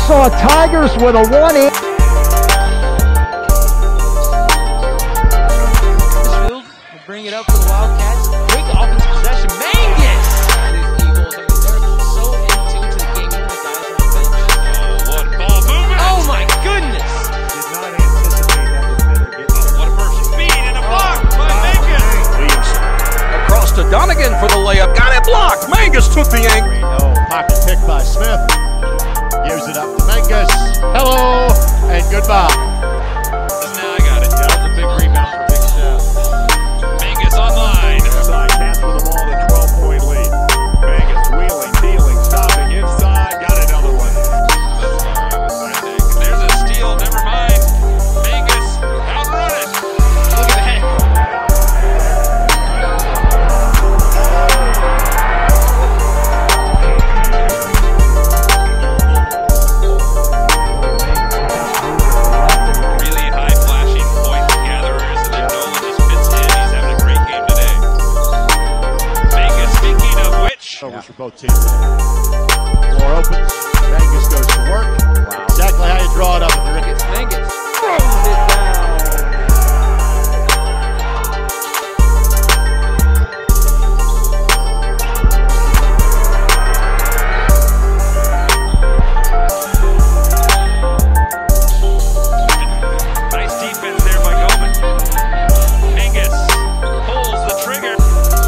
Nassau Tigers with a 1-8. Will bring it up for the Wildcats. Quick offensive possession. Mangus! These Eagles, I mean, they're so in tune to the game, even the guys on the bench. What ball movement! Oh my goodness! Did not anticipate that defender getting there. What a first speed and a block by Mangus! Williamson across to Donegan for the layup. Got it blocked. Mangus took the angle. No, pocket pick by Smith. Gives it up to Mangus. Hello and goodbye. Now I got it. That was a big rebound for Big Steph. Mangus online. Inside, pass for the ball, the 12-point lead. Mangus wheeling, dealing, stopping inside. Got another one. There's a steal. Never mind. Mangus outrun it. Look at that. Really high flashing point gatherers, and then Nolan just fits in. He's having a great game today. Mangus, speaking of which. Overs for both teams. Floor opens. Mangus goes to work. Wow. Exactly how you draw it up. If you're in It's Mangus. Throws it down. Nice defense there by Goldman. Mangus pulls the trigger.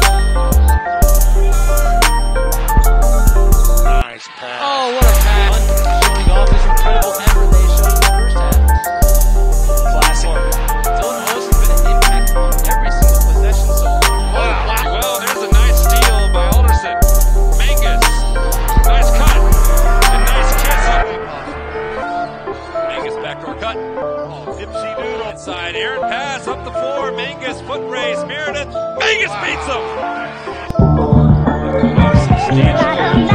Nice pass. Oh, what a pass. Showing off his incredible hammer they showed in the first half. Classic. Dylan Olsen has been an impact on every single possession so far. Wow. Well, there's a nice steal by Alderson. Mangus. Nice cut. And nice kiss up. Mangus backdoor cut. Dipsy doodle. Inside. Aaron pass up the floor. Mangus foot race. Meredith. Mangus beats him. Substantial.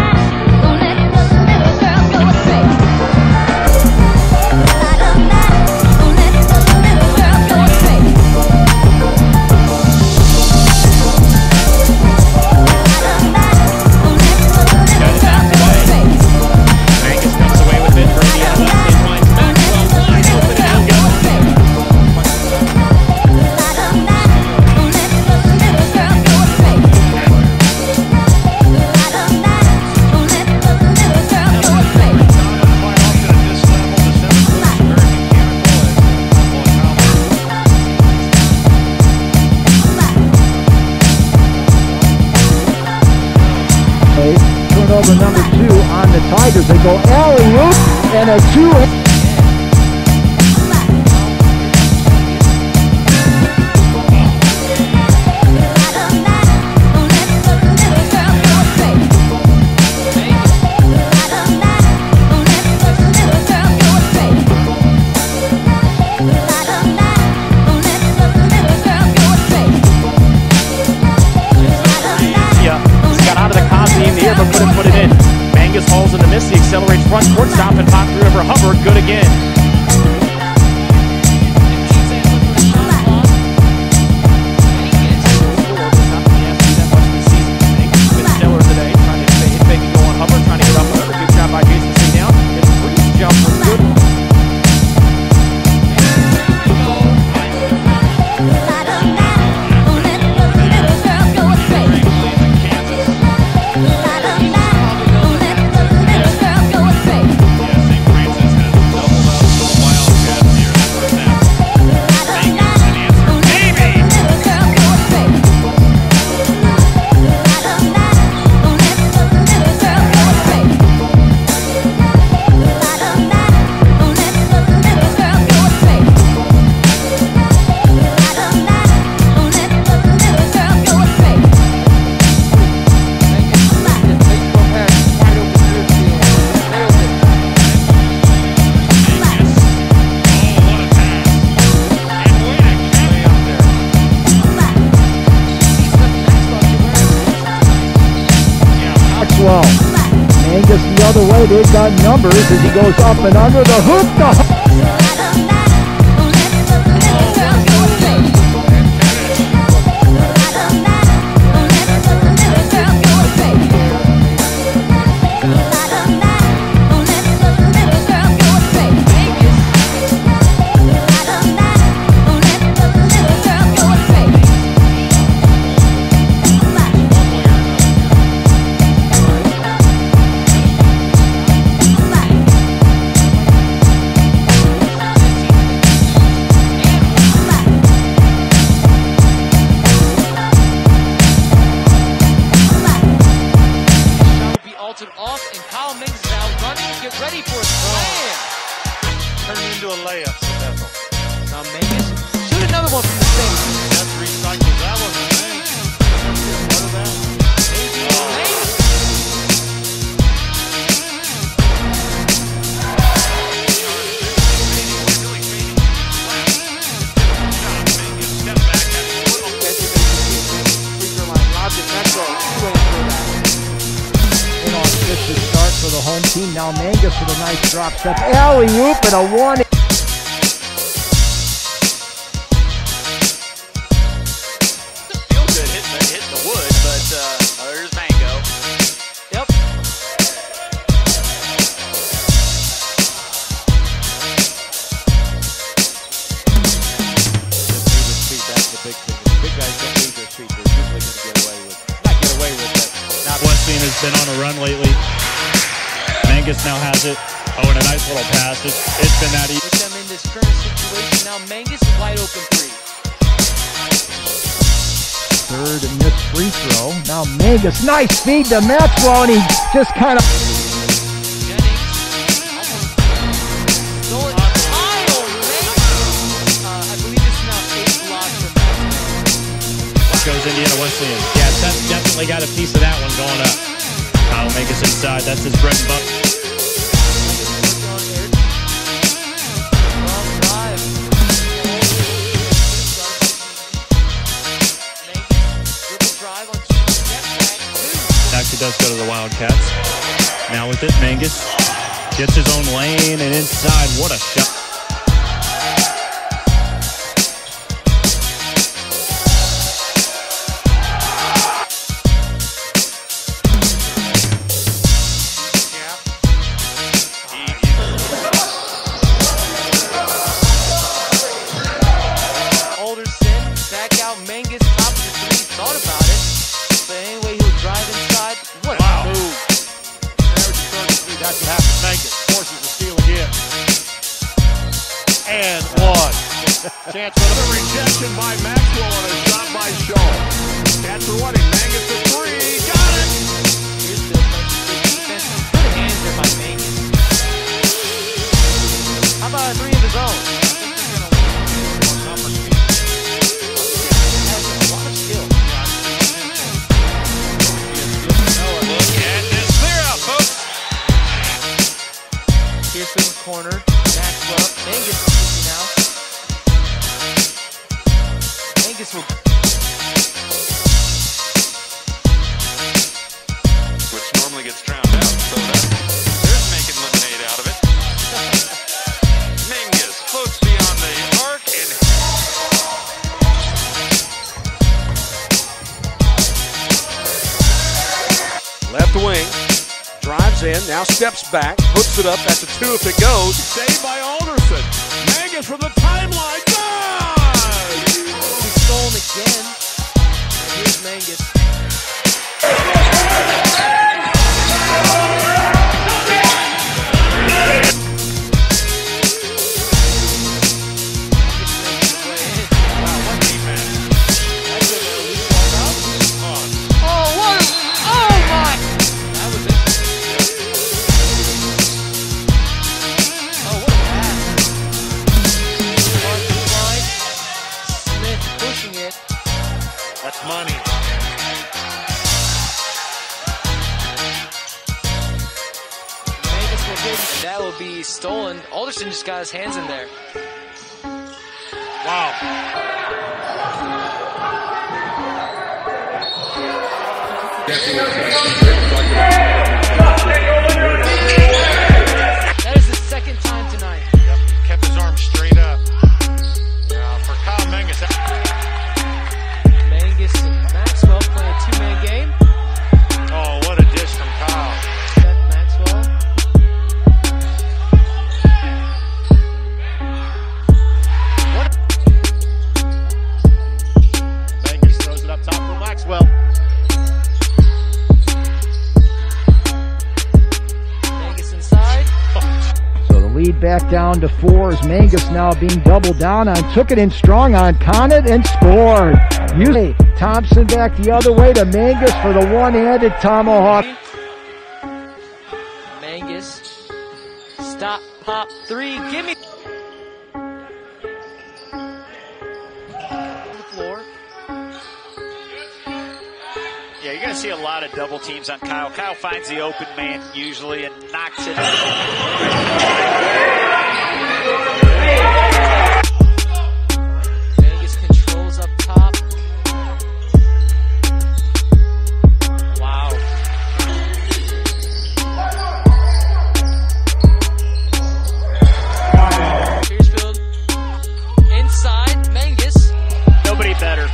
Mangus comes away with it. Brady on the left hand finds Maxwell wide open and Turnover number 2 on the Tigers. They go alley-oop and a 2. Put it in. Mangus hauls in the miss. He accelerates front court, stop and pop through over Hubbard. Good again. Mangus been stellar today. Trying to fake and go on Hubbard. Trying to get off another good shot by Jason C. Down. His free jump was good. Mangus the other way. They've got numbers as he goes up and under the hoop. it off, and Kyle Mings is out running. Get ready for a slam. Turn it into a layup for Bethel. Now Mangus, shoot another one from the same. That's recycled. That was a thing. What is that? Inauspicious start for the home team. Now Mangus with a nice drop step. Alley-oop and a one. Feel good hit the wood, but there's Mango. Yep. That's the big thing. The big guys don't lose their feet. They're usually going to get away with it. Not get away with it. Wesleyan has been on a run lately. Mangus now has it. Oh, and a nice little pass. It's been that easy. With them in this current situation, now Mangus is wide open three. Third missed free throw. Now Mangus, nice feed to Maxwell, and he just kind of. Jennings almost stole it. I believe it's now 8 blocks for Maxwell. Goes Indiana Wesleyan. Yeah, that's definitely got a piece of that one going up. Kyle Mangus inside. That's his bread and butter. Actually does go to the Wildcats. Now with it, Mangus gets his own lane and inside. What a shot. Alderson back out. Mangus top of the three. Thought about it, but anyway he'll drive inside. What a move! Average 33. That's what happens. Mangus forces the steal again. And one. Chance for the Rejection by Maxwell on a shot by Shaw. Cats are running. Mangus to three. Got it. Here's the defense. Good hands there by Mangus. How about a three of his own? Pearson corner, Maxwell, Mangus is now. Mangus will. Which normally gets drowned out, so there's making lemonade out of it. Mangus floats beyond the arc and Left wing. Drives in, now steps back, hooks it up. That's a 2 if it goes. Saved by Alderson. Mangus from the timeline. Does! He's stolen again. And here's Mangus. That's money. Mangus will get, and that will be stolen. Alderson just got his hands in there. That is the second time tonight. Yep, kept his arm straight up. For Kyle Mangus. Mangus and Maxwell playing a two-man game. Oh, what a dish from Kyle. Seth Maxwell. Mangus throws it up top for Maxwell. Mangus inside. So the lead back down to 4 as Mangus now being doubled down on. Took it in strong on Conant and scored. Usually Thompson back the other way to Mangus for the one-handed tomahawk. pop three. Give me the floor. Yeah, you're going to see a lot of double teams on Kyle. Kyle finds the open man usually and knocks it out. Vegas controls up top. Wow. Piercefield inside. Mangus. Nobody better.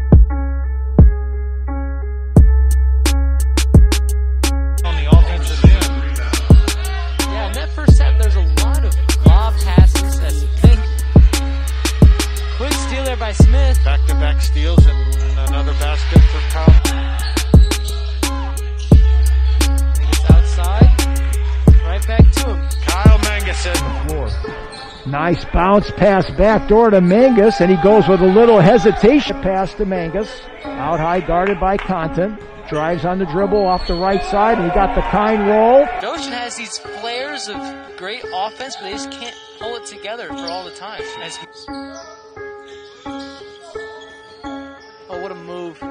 On the offensive end. Yeah, in that first half, there's a lot of lob passes. That's the thing. Quick steal there by Smith. Back-to-back steals and another basket for Kyle. It's outside. Right back to him. Kyle Manguson. Floor. Nice bounce pass backdoor to Mangus, and he goes with a little hesitation pass to Mangus. Out high, guarded by Compton. Drives on the dribble off the right side, and he got the kind roll. Goshen has these flares of great offense, but they just can't pull it together for all the time. Oh, what a move.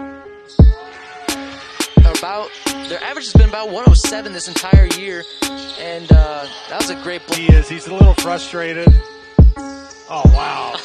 Their average has been about 107 this entire year, and that was a great blow. He's a little frustrated. Oh, wow.